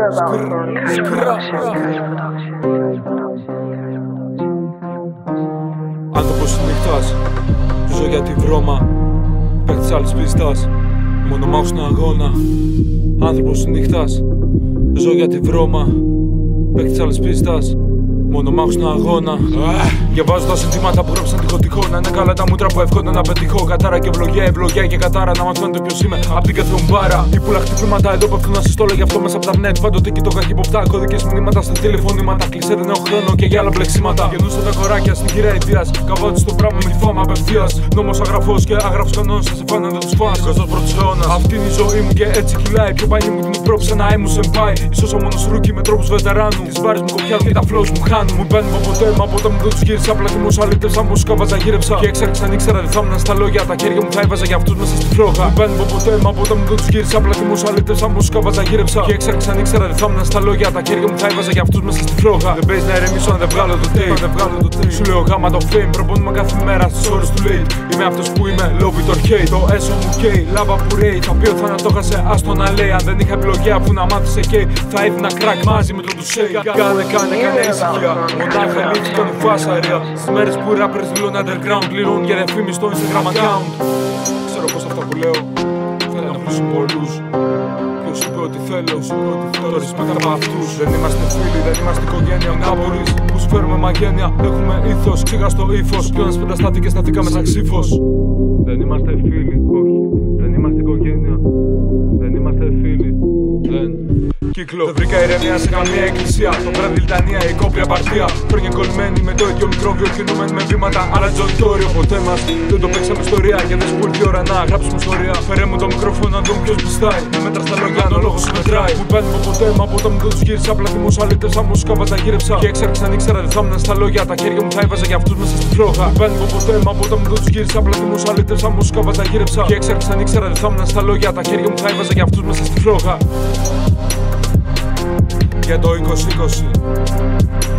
Άνθρωπος νύχτας, ζω για τη βρώμα. Παίκτης άλλης πίστας, μονομάχος στον αγώνα. Άνθρωπος νύχτας, ζω για τη βρώμα. Παίκτης άλλης πίστας, μονομάχος στον αγώνα. Διαβάζω τα συνθήματα που γράψαν τυχωτικό. Να είναι καλά τα μούτρα που εύχονταν να πετυχώ. Κατάρα και ευλογία, ευλογία και κατάρα. Να μαθαίνετε ποιος είμαι απ' την κάθε ομπάρα. Υπούλα χτυπήματα εδώ πέφτουν να συστόλω. Γι' αυτό μέσα από τα net πάντοτε κοιτώ καχυποπτά. Κώδικες μηνύματα στα τηλεφωνήματα. Κλεισέ δεν έχω χρόνο και για άλλα μπλεξίματα. Γεννούσα τα κοράκια στην κυρία Ιδίας. Καβάτι στο πράγμα με τη φάμα απευθείας. Νόμος αγραφός και άγραφος κανόνας. Θα σε φάνε δεν τους φάνε. Καστός πρώτος αιώνας. Αυτή είναι η ζωή μου και έτσι κυλάει. Πιο πανί μου την πρόψε να ήμουν σεμπάι. Ίσως ο μόνος ρούκι με τρόπους βετεράνου. Τις μπάρες μου κοπιάζουν και τα flows μου χάνουν. Μου μπαίνουν από ποτέ, μα ποτέ μου δεν τους γύρισα. Απλά τη μόσα αλήτευσα, μου σκάβαζα, γύρεψα. Και έξαρξα, αν ήξερα δεν θα ήμουν στα λόγια. Τα χέρια μου θα έβαζα για αυτούς μέσα στη φλόγα. Μου μπαίνουν από ποτέ, μα ποτέ μου δεν τους γύρισα. Απλά τη μόσα αλήτευσα, μου σκάβαζα, γύρεψα. Και έξαρξα, αν ήξερα δεν θα ήμουν στα λόγια. Τα χέρια μου θα έβαζα για αυτούς μέσα στη φλόγα. Δεν παίζει να ηρεμήσω αν δεν βγάλω το tape. Σου λέω γάμα το fame, προπονούμε κάθε μέρα στις ώρες του late. Είμαι αυτός που είμαι, love it or hate. Το έσω μου καίει, λάβα που ρέει. Θα πει ότι θα το χασε, άστο να λέει. Αν δεν είχα επιλογή αφού να μάθησε και θα έδινα crack μαζί με το του shake. Κάνε ησυχία. Μονάχα λήψη τον φάσαρια. Στις μέρες που οι rappers δηλώνουν underground, πληρώνουν για διαφήμιση στο Instagram account. Ξέρω πως αυτά που λέω θέλουν να πλούσουν πολλούς. Ποιος είπε ότι θέλω, το respect από αυτούς. Δεν είμαστε φίλοι, δεν είμαστε οικογένεια. Να μπορείς που σου φέρουμε μαγένεια. Έχουμε ήθος, ξέχαστο ύφος. Κι ένας πενταστάθηκε, σταθήκαμε σαν ξύφος. Δεν είμαστε φίλοι, όχι. Δεν είμαστε οικογένεια. Δεν είμαστε φίλοι. Δεν. Κύκλο. Δεν βρήκα ηρεμία σε καμία εκκλησία. Το βράδυ λιτανία, η κόπια απαρτία. Χρόνια κολλημένοι με το ίδιο μικρόβιο. Κινούμενοι με βήματα, αλλά τζοντόριο. Ποτέ μας δεν το παίξαμε ιστορία. Και δεν σπούλει ώρα να γράψουμε ιστορία. Φέρε μου το μικρόφωνο να δούμε ποιος πιστάει. Με μέτρα στα λόγια, αν ο λόγος σου μετράει. Μου παίρνει από ποτέ, μα ποτέ μου δεν τους γύρισα. Απλά τη μόσα αλήτευσα, μου σκάβαζα, γύρεψα. Και έξαρξα, αν ήξερα δεν θα ήμουν στα λόγια. Τα χέρια μου θα έβαζα για αυτούς μέσα στη φλόγα. Μου παίρνει από ποτέ, μα ποτέ μου δεν τους γύρισα. Απλά τη μόσα αλήτευσα, μου σκάβαζα, γύρεψα. Και έξαρξα, αν ήξερα δεν θα ήμουν στα λόγια. Τα χέρια μου θα έβαζα για αυτούς μέσα στη φλόγα. Για το 2020